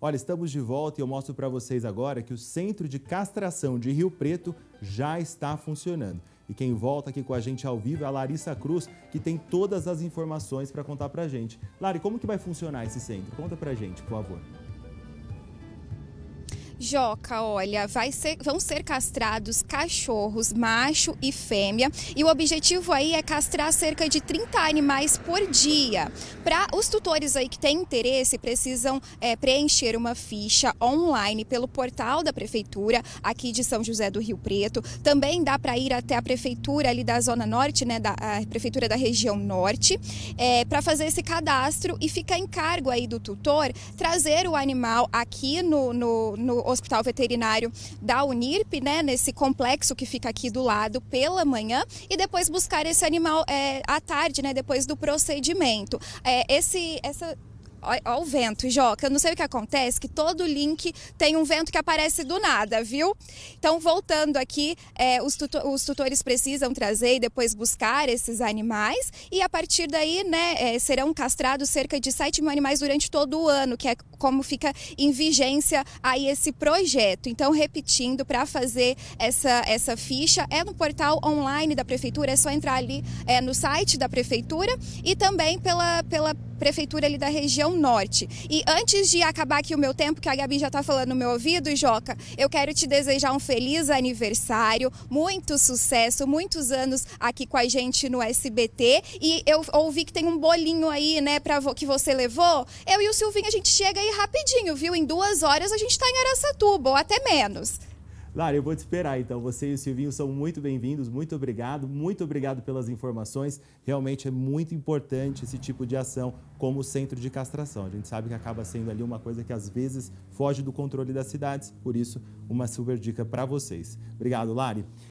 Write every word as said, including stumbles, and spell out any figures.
Olha, estamos de volta e eu mostro para vocês agora que o Centro de Castração de Rio Preto já está funcionando. E quem volta aqui com a gente ao vivo é a Larissa Cruz, que tem todas as informações para contar para a gente. Lari, como que vai funcionar esse centro? Conta para a gente, por favor. Joca, olha, vai ser, vão ser castrados cachorros, macho e fêmea, e o objetivo aí é castrar cerca de trinta animais por dia. Para os tutores aí que têm interesse, precisam é, preencher uma ficha online pelo portal da Prefeitura aqui de São José do Rio Preto. Também dá para ir até a Prefeitura ali da Zona Norte, né, da a Prefeitura da região Norte, é, para fazer esse cadastro, e fica em cargo aí do tutor trazer o animal aqui no, no, no Hospital Veterinário da Unirp, né, nesse complexo que fica aqui do lado, pela manhã, e depois buscar esse animal é, à tarde, né, depois do procedimento. É, esse, essa... Olha o vento, Joca, eu não sei o que acontece, que todo link tem um vento que aparece do nada, viu? Então, voltando aqui, é, os, tutor, os tutores precisam trazer e depois buscar esses animais, e a partir daí, né, é, serão castrados cerca de sete mil animais durante todo o ano, que é como fica em vigência aí esse projeto. Então, repetindo, para fazer essa, essa ficha, é no portal online da Prefeitura, é só entrar ali é, no site da Prefeitura e também pela, pela Prefeitura ali da região Norte. E antes de acabar aqui o meu tempo, que a Gabi já está falando no meu ouvido, Joca, eu quero te desejar um feliz aniversário, muito sucesso, muitos anos aqui com a gente no S B T. E eu ouvi que tem um bolinho aí, né, pra, que você levou. Eu e o Silvinho, a gente chega aí rapidinho, viu? Em duas horas a gente está em Araçatuba, ou até menos. Lara, eu vou te esperar, então. Você e o Silvinho são muito bem-vindos, muito obrigado, muito obrigado pelas informações. Realmente é muito importante esse tipo de ação como o centro de castração. A gente sabe que acaba sendo ali uma coisa que às vezes foge do controle das cidades, por isso uma super dica para vocês. Obrigado, Lari.